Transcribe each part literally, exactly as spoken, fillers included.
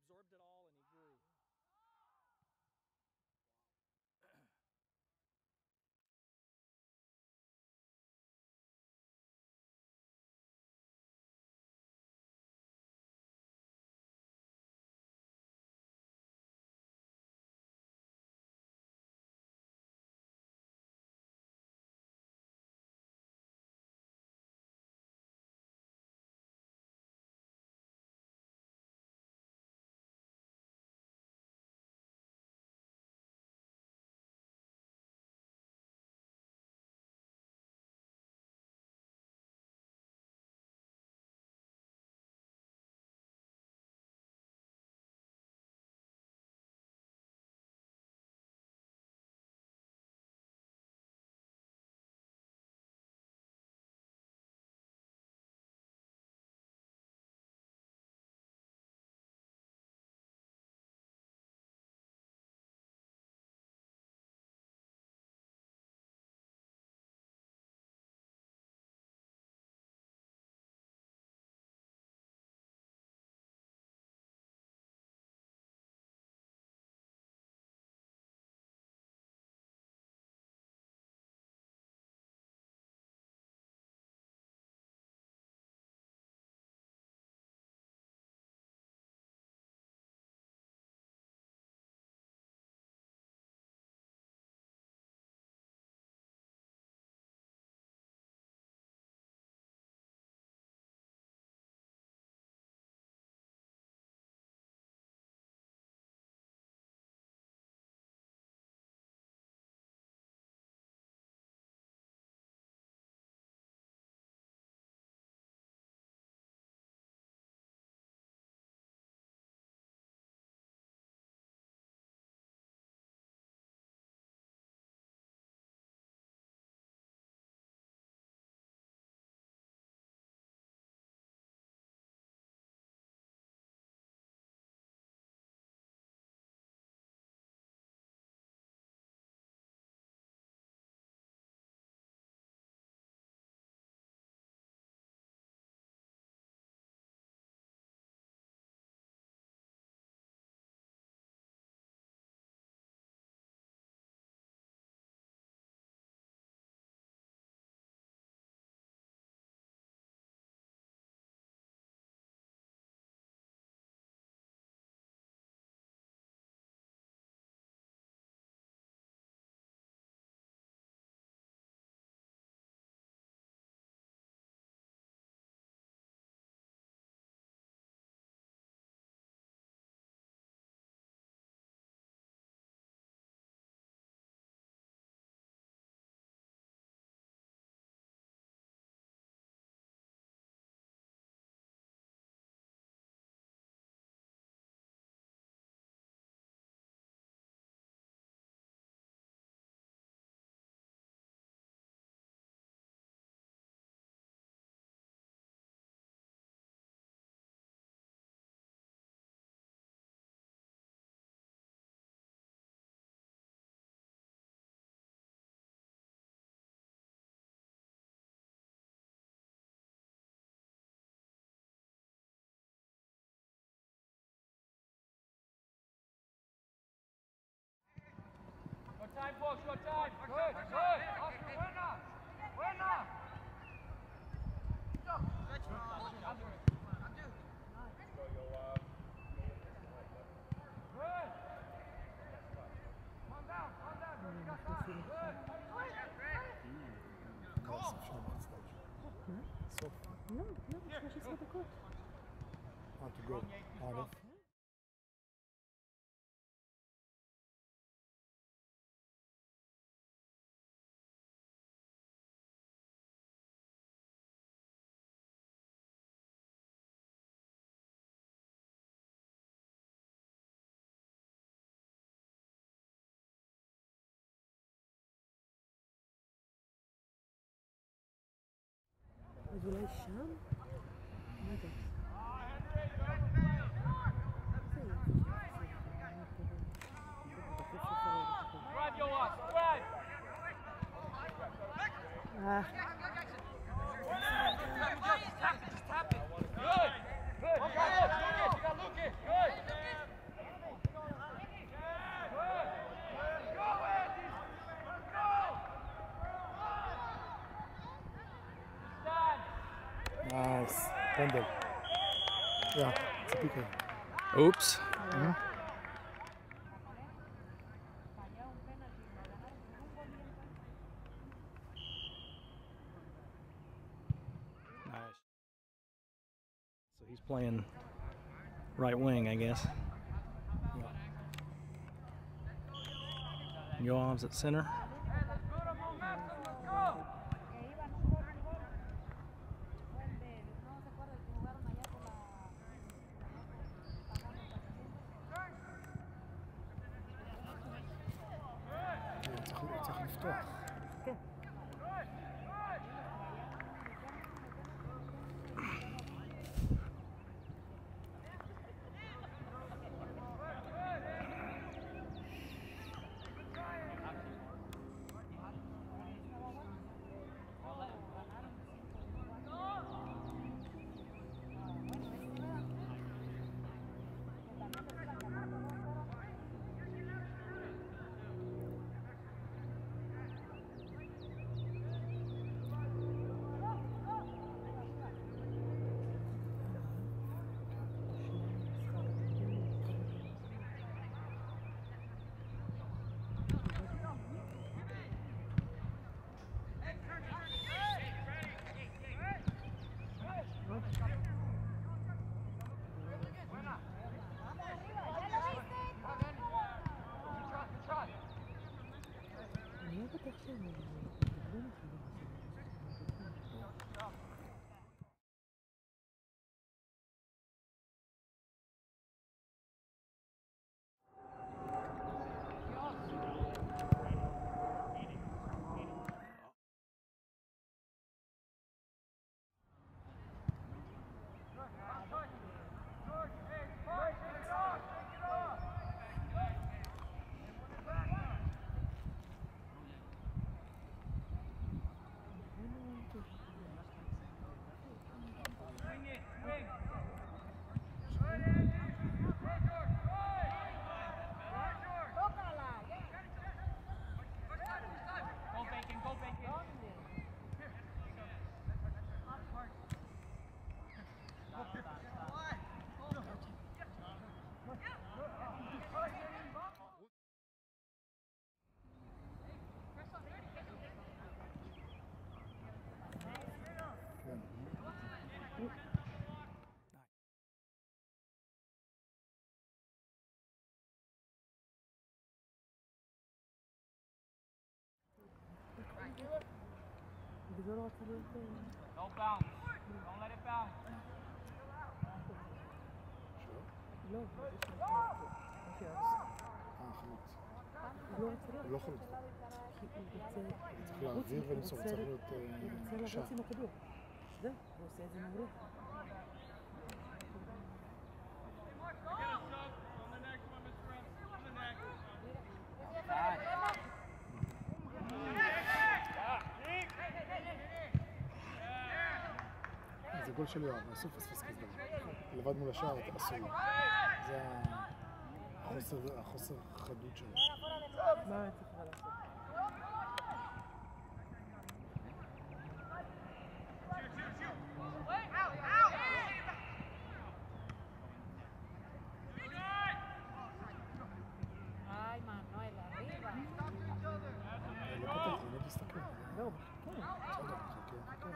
absorbed it all and he grew. Time, folks, your time. Good, good. Oscar, winner. Winner. Go. Good. Calm down, calm down. You got time. Good. No, no, it's just for the court. How to go out of. אז אולי שם? מה זה? Spread, Yoa, spread! Ah. Just tap it, just tap it. Good, good. You got Lucas, you got Lucas. Good. Nice. Pendel. Yeah, it's a P K. Oops. Mm-hmm. Nice. So he's playing right wing, I guess. Yeah. Yoav's at center. צריך צריך לפתוח. כן. אני אוהבת איך שהם מדברים אחד עם השני. בגלל לא רוצה להיות... Don't bounce. Don't let it bounce. לא, אה, חלוץ. הוא לא רוצה להיות. הוא לא חלוץ. כי הוא רוצה... צריך להעביר ולמסור, צריך להיות הוא רוצה לרוץ עם הכדור. זהו, הוא עושה את זה מעולה. זה גול של יואב, אסור פספס כזה. לבד מול השער, אסור. זה החוסר, החוסר חדות שלו. מה אני צריכה לעשות? לא פתח, זה לא תסתכל. לא, כן. בסדר, חכה, חכה.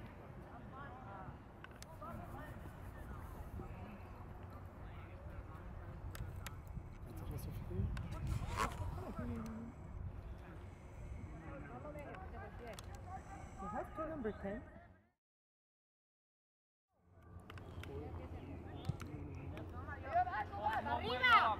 אני צריך לאסוף את זה? You have to number ten. ¡Arriba!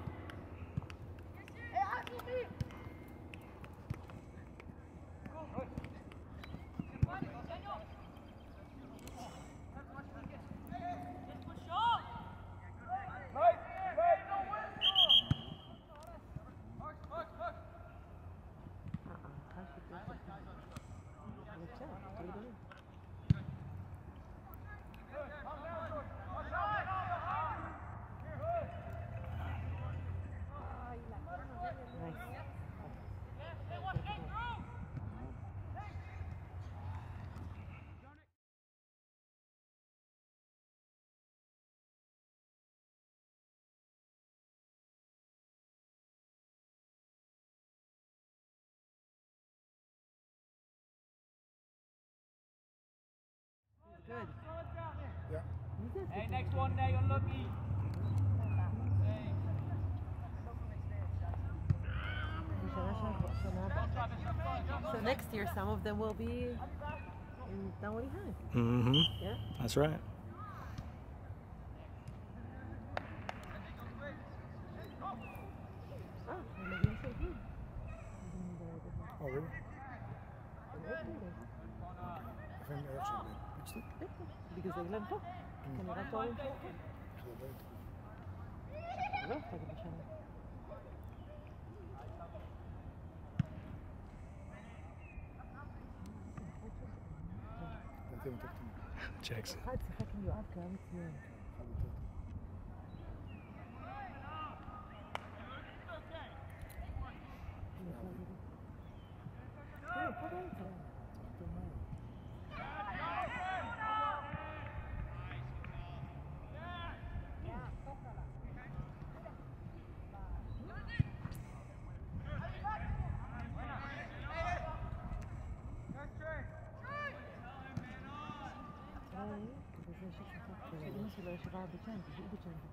Good. Yeah. Hey, next one there, you're lucky. So next year, some of them will be in Dunwoody High. Mm-hmm. Yeah. That's right. Oh, and maybe in Saint Jude. Oh, really? איפה הם ערך שם? פיצ'טרי? בגלל זה גלן פה. כנראה תוארים פה. לא, תגיד בשנה. לדעתי הם יותר קטנים. Jackson. אחד שיחק עם יואב קיים מצוין. אחד יותר. אה, פה באמצע. יותר מהר. שאמא שלו ישבה בצ'אנט, היא בצ'אנט.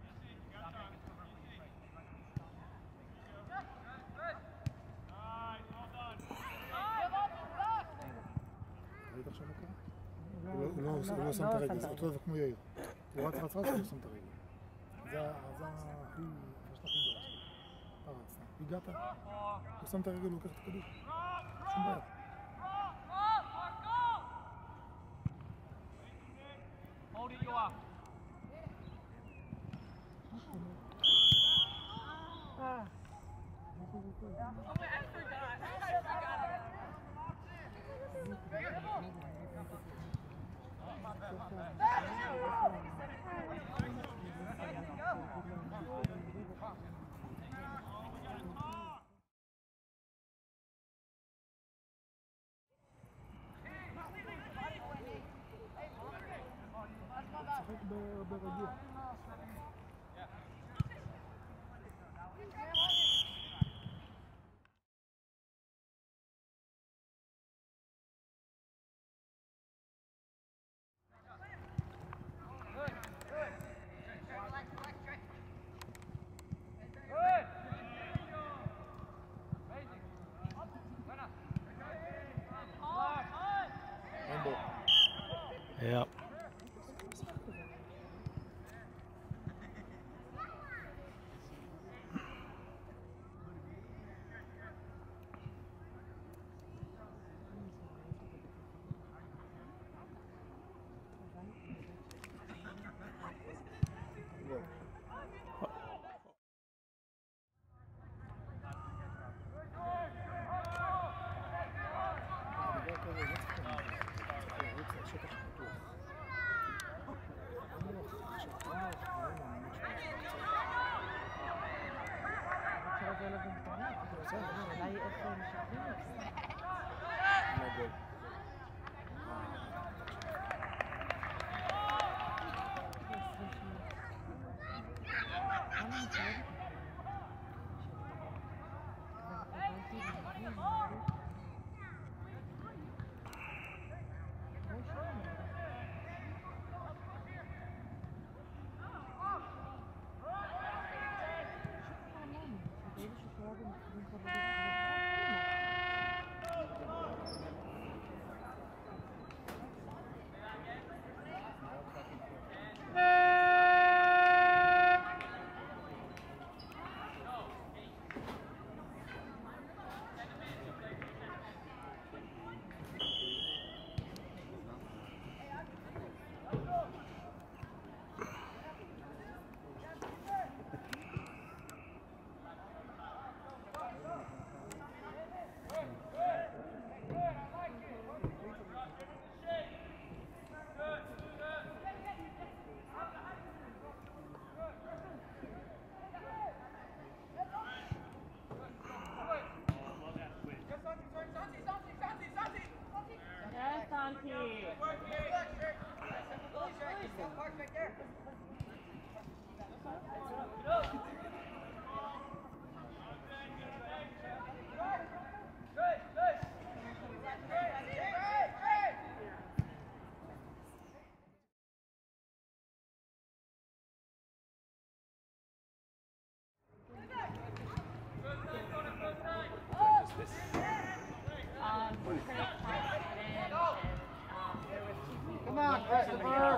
ראית עכשיו מה קרה? הוא לא שם את הרגל, זה אותו דבר כמו יאיר. הוא רץ רץ רץ, הוא שם את הרגל. זה הכי... יש לך הכי גדולה שלו. אתה רצת, הגעת, הוא שם את הרגל, הוא לוקח את הכדור. שום בעיה. Hold it, you are. אה. שחק ברגוע. Yep. השטח פתוח. Come on, Christopher.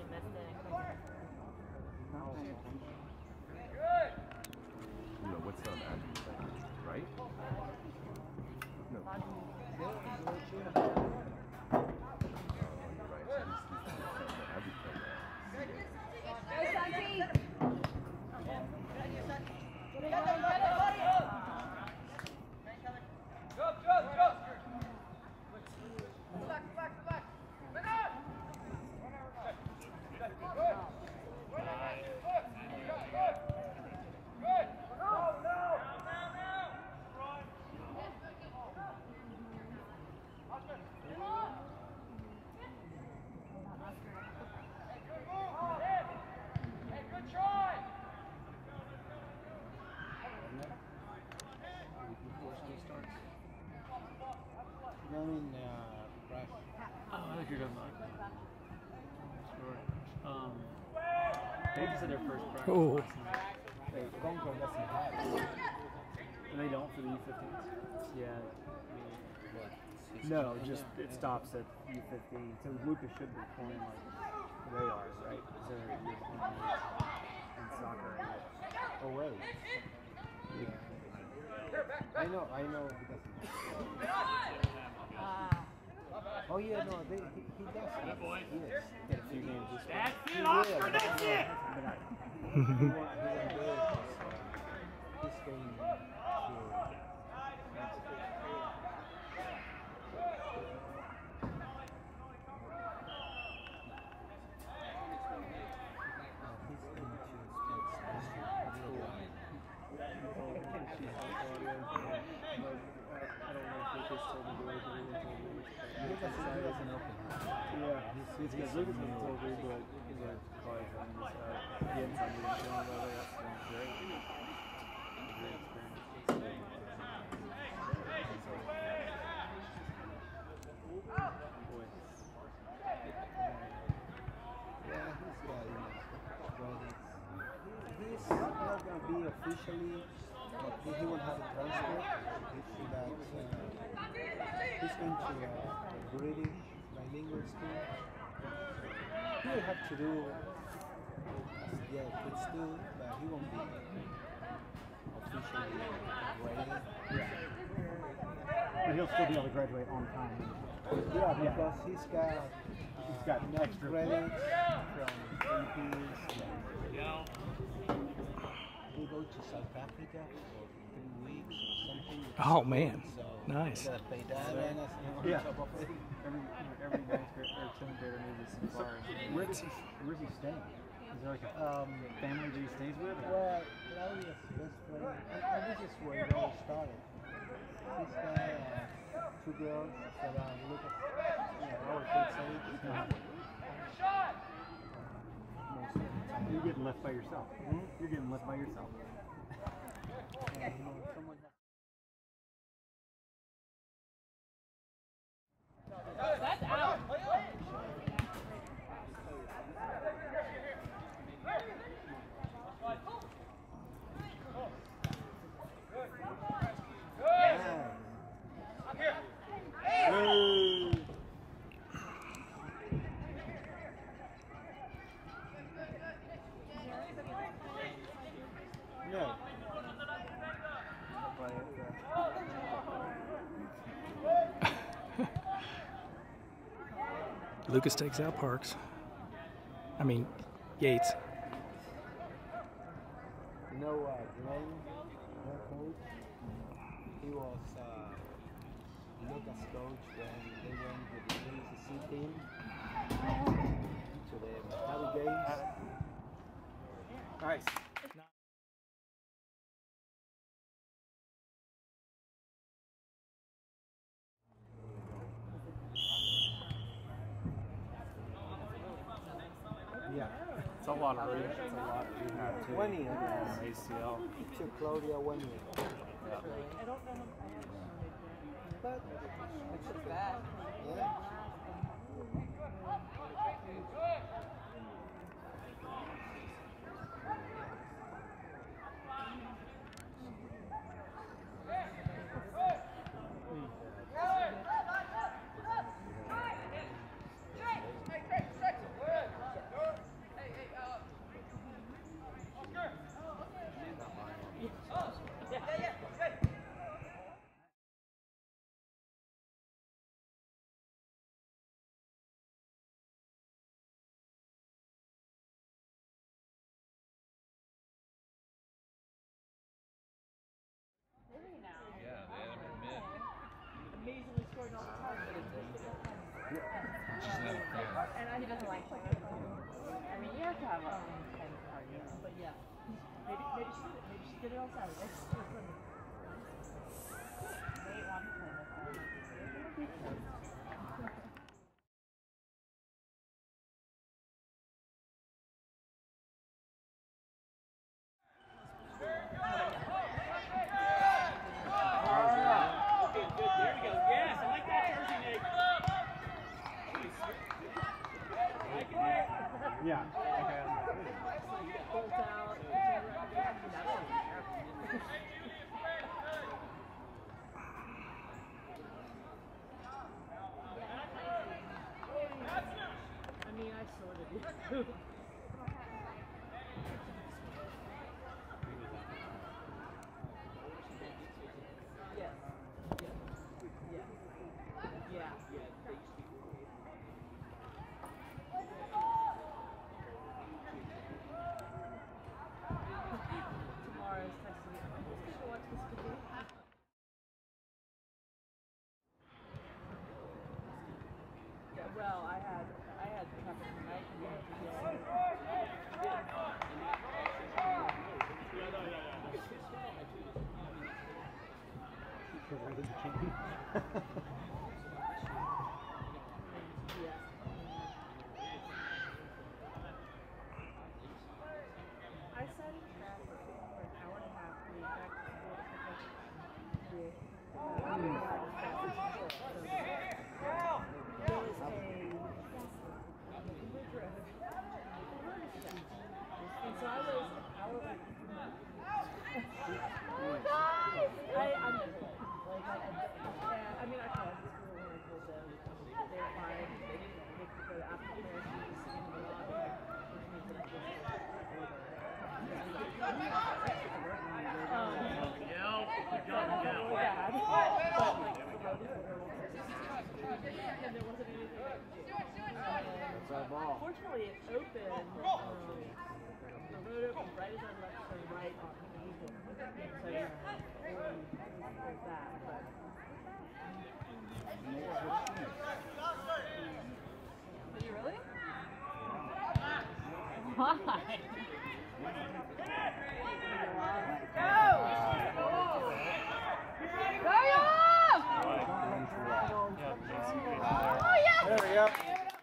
You know, what's on that? Right? No. Oh, you're right. I mean, uh, Rush. Oh, I think you're good luck. Sure. Um, they just had their first practice Oh. last night. Hey, Concord doesn't have it. And they don't for the U fifteens. Yeah. What? No, just it stops at U fifteen. So Lucas should be playing like they are, right? Because they're U fifteen in soccer. Oh, wait. Yeah. I know, I know because. Oh yeah, no, they, he, he does. Yes. Get a few games this week. He will, but no, But I- he won't- he won't do it 'cause, uh, he's going to Mexico. He's because Lucas was told me, but he's like, probably from this side. He hadn't signed me to him, but that's been great. Great experience. Boy. Yeah, he's got it. But he's not going to be officially, like, he, he won't have a transfer. He's that, uh, he's going to uh, a British bilingual school. He will have to do, as yeah, kids do, but he won't be officially graded. But he'll still be able to graduate on time. Yeah, because he's got, uh, He's got enough extra credits from A Ps. We go to South Africa for three weeks or something. Oh, man. So Nice. you gotta pay that and that's, you know, Yeah. on top of it. Every every ninth grade or tenth grader needs a bar. Where's he where's he staying? Is there like a Um, family that he stays with? Or? well, Claudia's best friend, and, and this is where it all started. He's got uh, two girls that are Lucas, you know, our kids' age. Uh-huh. Most of the time. You're getting left by yourself. You're getting left by yourself. Yeah, you know, someone that That's out. no. Lucas takes out Parks. I mean, Yates. You know what, uh, Glenn, their coach, he was uh, Lucas' coach when they went with the A C C team to the Maccabi games. Nice. Yeah, it's a lot of reach. It's a lot of rehab too. twenty of them. A C L. It took Claudia one year. Yeah. But it's bad. Yeah. Hey! And I, he doesn't like playing with them. I mean, you have to have a kind of cardio. But yeah. Maybe, maybe she did it. Maybe she did it on Saturday. They want to play with her. Yeah. Okay. Pulls out. I mean, I sort of do. Yes. Yes. Yeah. Yeah. Tomorrow's texting me. I'm just gonna watch this video. Yeah, well, I had I had to have it tonight and then today. Yeah. I sat in traffic for an hour and a half to get back to school to pick up the uh, there was a and so I was an hour late. I, I'm like, I, I, I mean, I called the school and I told them they were fine. They could go after prayer. She was sitting in the lobby, which means that this is um, bad, but like the road is horrible, and there wasn't anything I could do. Um, fortunately, it opened. Um, the road opened right as I left turn right on Eagle. So yeah, it was, it was that. But did you really? Why? There we go.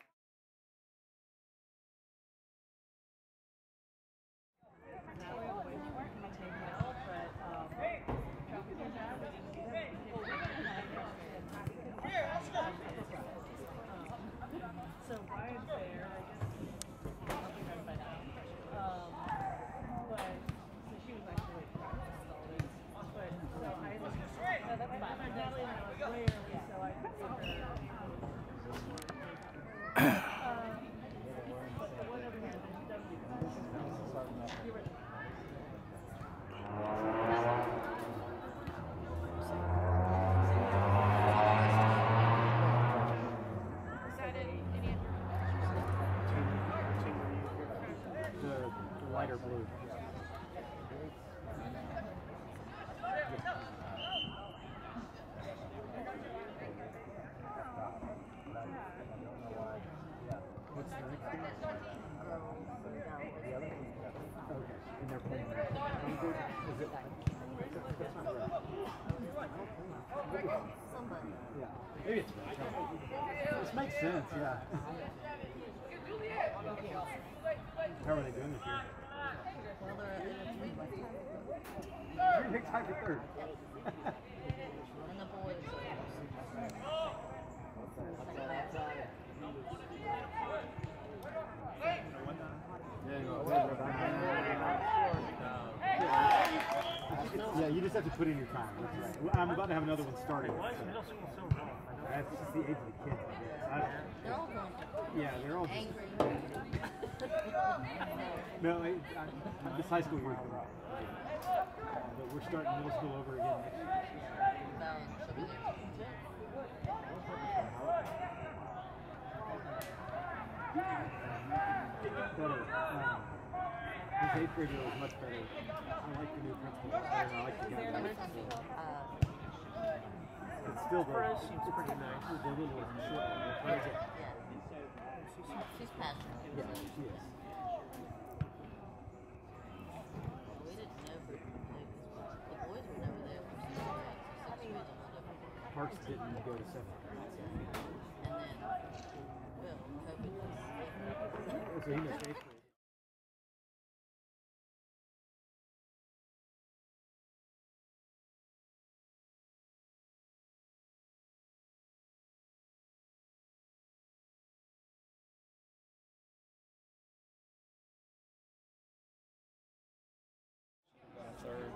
So Ryan's there, I guess he's probably done by now. Um, but, so she was actually like practicing all this. But, so I was, no, that's fine. My Natalie and I was way early, so I could see her. Um, but the one over here, she does do that. You're right. Lighter blue. What's the next one? The other one? Okay, and they're playing. Is it? That's not right. Yeah, maybe it's right. This makes sense, yeah. How are they doing this year? Well, they're in a three by two. Three big tie for third. And the boys Yeah, you just have to put in your time. That's right. I'm about to have another one starting. Why is middle school so rough? That's just the age of the kids, I guess. I don't know. they're all going Yeah, they're all just, angry. no, I, I, this high school year is rough. But we're starting middle school over again next year. Better. Um, his eighth grade year was much better. I like the new principal. I like the guy. It's still the, Perez seems pretty nice. the little short one. Yeah. passionate. Yeah, So she is. we didn't know for like, the boys were never there for sixth grade. So sixth grade's a whole different thing. Parks didn't go to seventh grade. And then, well, COVID was So, so he missed eighth grade. Third.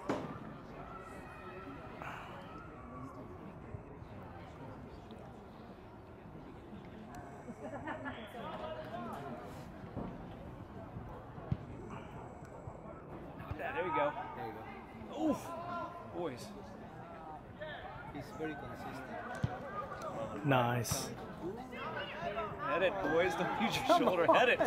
Yeah, there we go. There you go. Oof. Boys. He's very consistent. Nice. Head it, boys. Don't use your shoulder. Head it.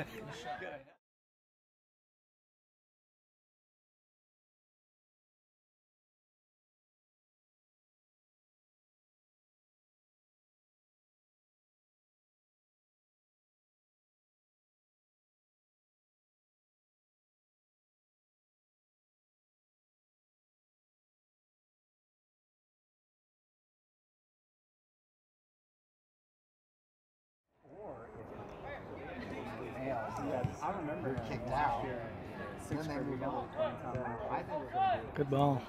I remember You're kicked out. Sixth Then they grade, we move got on. it one time. I think we're gonna do it. Good ball.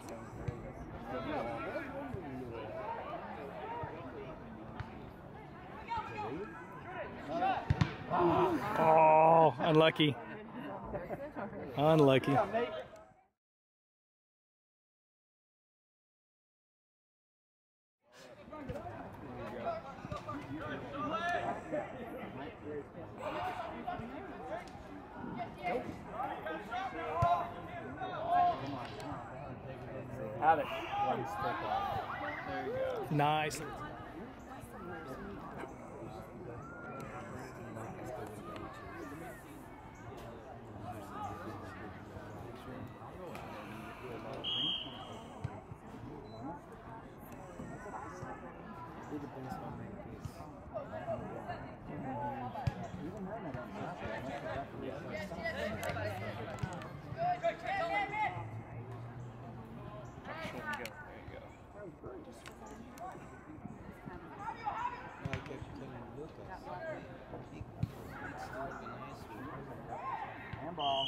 Oh, unlucky. Unlucky. Have it. One step off. There you go. Nice. Handball.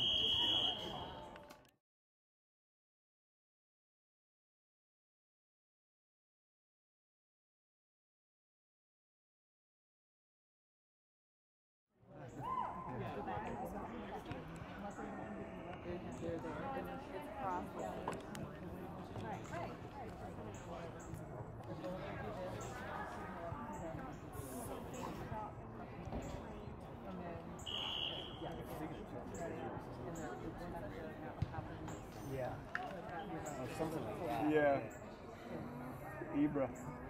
Yeah. Or something like that. Yeah. Ibra.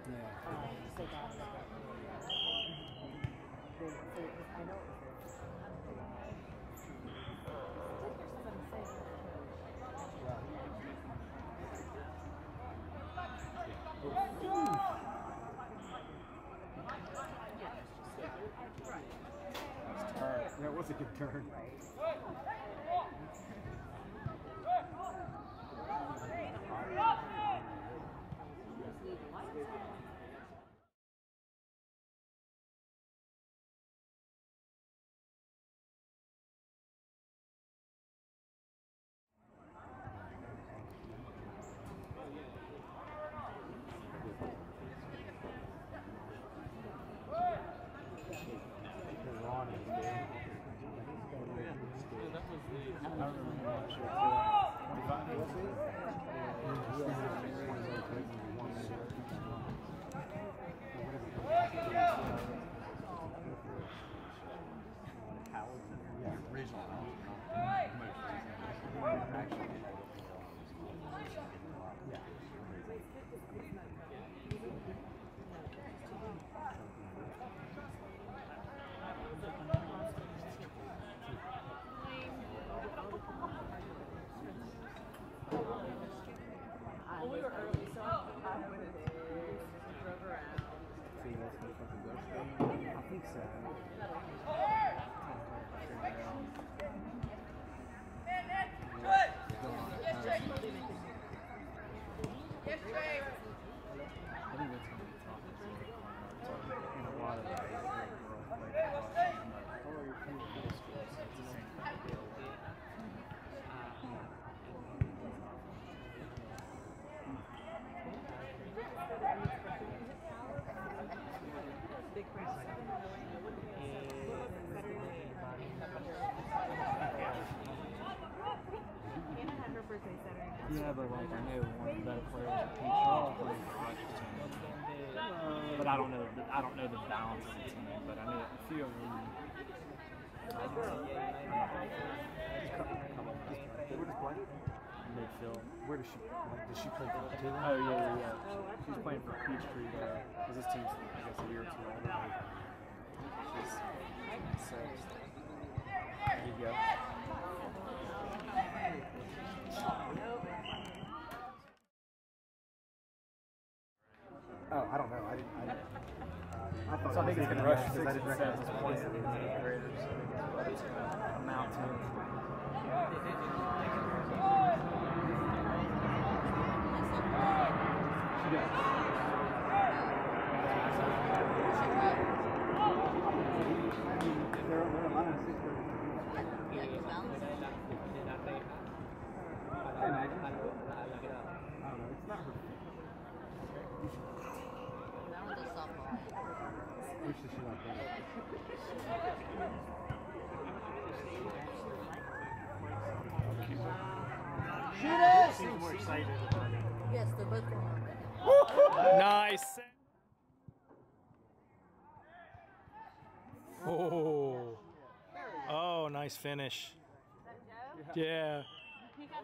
That was a good turn. Well, we were early, so I drove around. See, that's the fucking ghost thing? I think so. think that's going to be tough. And a lot of that is very girl play for us. Or your middle school, so it's the same kind of deal. Yeah, but like I know one of the better players at Peachtree playing for Rush's team. But I don't know the, I don't know the balance of the team, but I know a few of them. Where does play? Midfield. Where does she like, does she play for the team? Oh yeah, yeah, yeah. She's playing for Peachtree there. Because this team's I guess a year or two older. She's six. There you go. Oh, I don't know. I didn't. I, didn't. I thought So I think it's going to rush because I didn't recognize six points in the eighth graders. So what it's going to amount to. She does. They're, they're a lot of sixth graders. Yeah, it's balanced. I imagine. I don't know. It's not her. That one's a softball. Which does she like better? Shoot it! Seems more excited about it. Yes, they're both going on. Nice. Oh. Oh, nice finish. Yeah. He got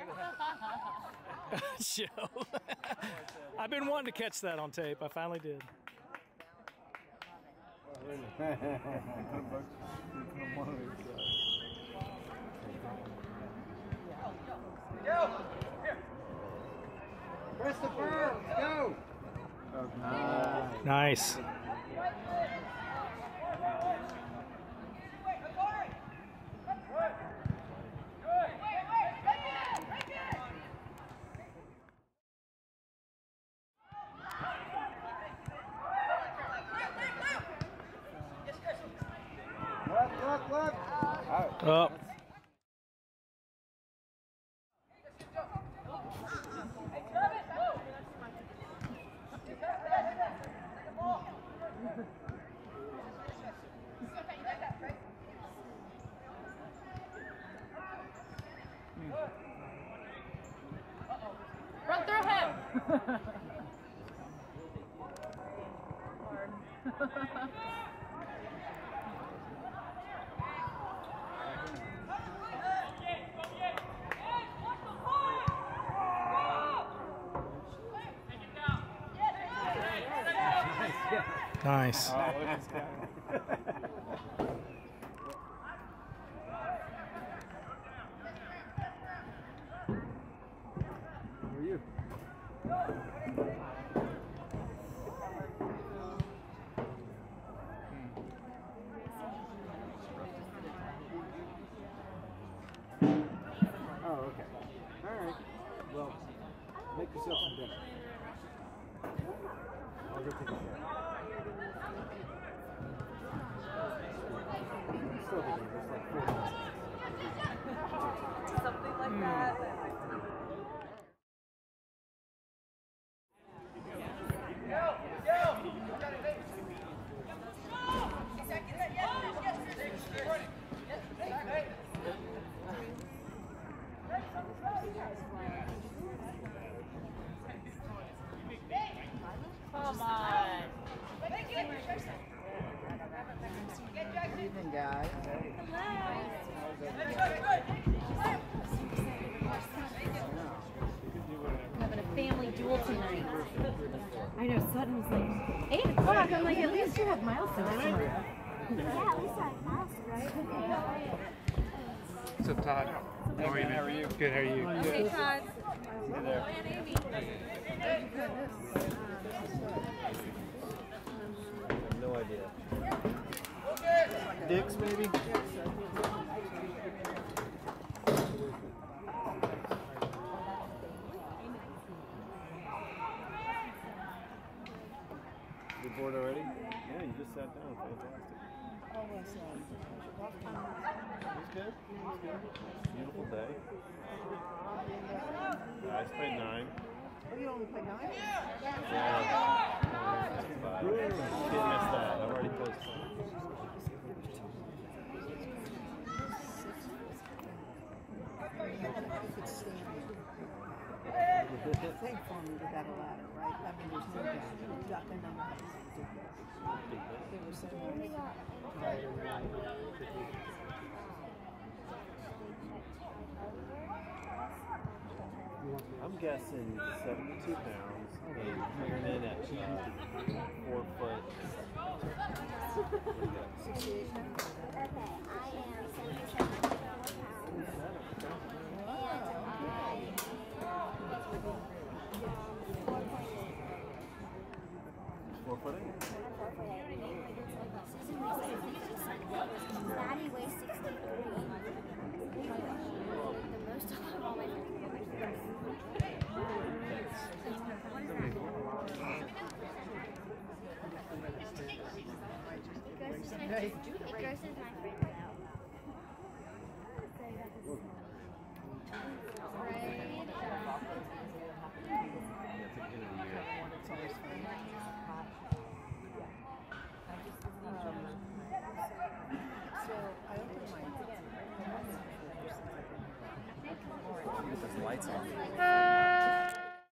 a header. Joe. I've been wanting to catch that on tape. I finally did. Christopher, let's go! Nice. Look, look, look! Up. Run through him! Nice. Oh, look at this guy. Who are you? Oh, okay. All right. Well, make yourself some dinner. I'll go take a shower. Still thinking it's like four minutes. Something like that. Come on. Good evening, guys. Having a family duel tonight. I know, Sutton was like, eight o'clock. I'm like, at least you have milestones tomorrow. Yeah, at least I have milestones, right? What's up, Todd? How are you? How are you? Good, how are you? Hey, Todd. Hey there. And Amy. No idea. Dicks, maybe? that down. Fantastic. Oh, was uh, golf It was good. It was good. Beautiful day. I just played nine. Oh, you only played nine? Yeah. Five. Can't miss that. I've already posted. Thank farm did that a ladder, right? I mean, there's no doubt. You got their number. They were so I'm guessing seventy-two pounds and coming in at uh, four foot. sixty-eight pounds. Okay, I am seventy-seven point four pounds. Four foot eight. Maddie weighs sixty-three. The most of all my friends. What is that? It goes into my, it goes into my friend's out. Lights on.